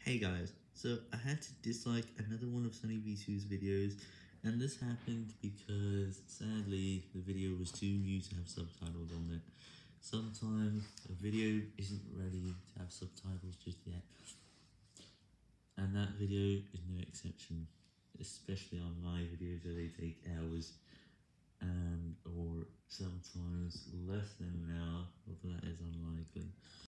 Hey guys, so I had to dislike another one of Sunny V2's videos, and this happened because sadly the video was too new to have subtitles on it. Sometimes a video isn't ready to have subtitles just yet, and that video is no exception, especially on my videos where they take hours and or sometimes less than an hour, although that is unlikely.